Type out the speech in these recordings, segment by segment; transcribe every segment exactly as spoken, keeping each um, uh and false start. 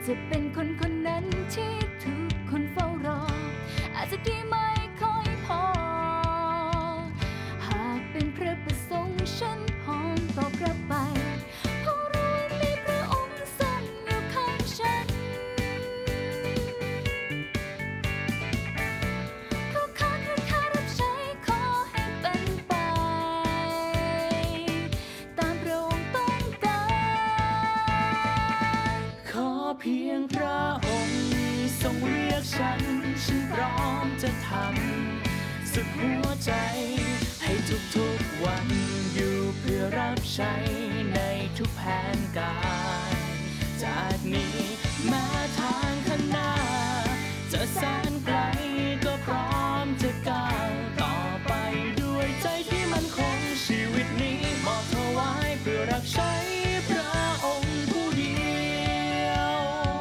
จะเป็นคนคนนั้นที่ทุกคนเฝ้ารออาจจะดีไม่ค่อยพอหากเป็นพระประสงค์ฉันพร้อมตอบรับไปเพราะรู้มีพระองค์ทรงอยู่ข้างฉันเพราะข้าคือข้ารับใช้ขอให้เป็นไปตามพระองค์ต้องการขอเพียงพระองค์ทรงเรียกฉันฉันพร้อมจะทำสุดหัวใจให้ทุกๆวันอยู่เพื่อรับใช้ในทุกแผนการจากนี้มาทางข้างหน้าจะแสนไกลก็พร้อมจะก้าวต่อไปด้วยใจที่มั่นคงชีวิตนี้มอบถวายเพื่อรับใช้พระองค์ผู้เดียว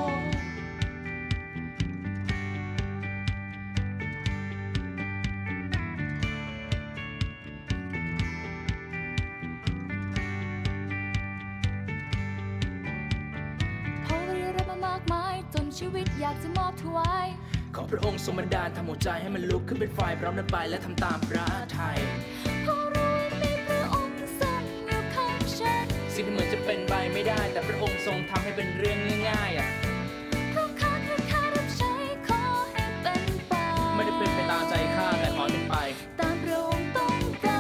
มากมายจนชีวิตอยากจะมอบถวายขอพระองค์ทรงบันดาลทำหัวใจให้มันลุกขึ้นเป็นไฟพร้อมเดินไปและทำตามพระทัยเพราะรู้มีพระองค์ทรงอยู่ข้างฉันสิ่งที่เหมือนจะเป็นไปไม่ได้แต่พระองค์ทรงทำให้เป็นเรื่องง่ายๆอ่ะเพราะข้าคือข้ารับใช้ขอให้เป็นไปไม่ได้เป็นไปตามใจข้าแต่ขอเป็นไปตามพระองค์ต้อง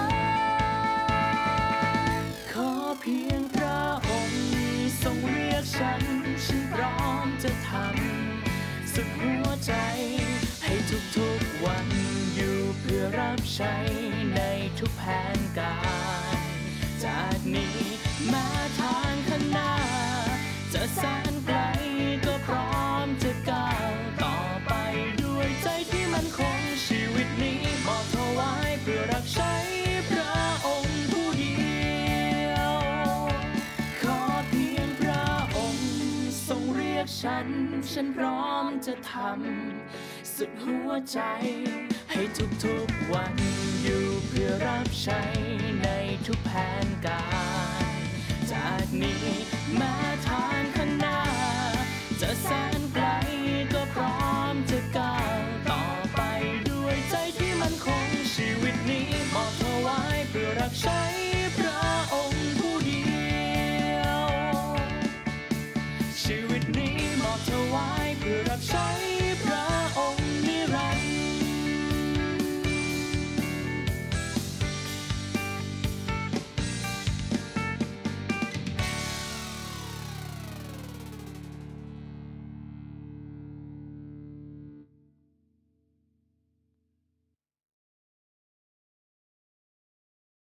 การขอเพียงพระองค์ทรงเรียกฉันฉันพร้อมจะทำสุดหัวใจให้ทุกๆวันอยู่เพื่อรับใช้ในทุกแผนการจากนี้มาทางข้างหน้าจะแสนไกลก็พร้อมจะก้าวต่อไปด้วยใจที่มั่นคงชีวิตนี้มอบถวายเพื่อรับใช้พระองค์ผู้เดียวขอเพียงพระองค์ทรงเรียกฉันฉันพร้อมจะทำสุดหัวใจให้ทุกๆวันอยู่เพื่อรับใช้ในทุกแผนการจากนี้มาทางข้างหน้าจะแสนไกลก็พร้อมจะก้าวต่อไปด้วยใจที่มั่นคงชีวิตนี้มอบถวายเพื่อรับใช้พระองค์ผู้เดียวชีวิตนี้มอบถวายเพื่อรับใช้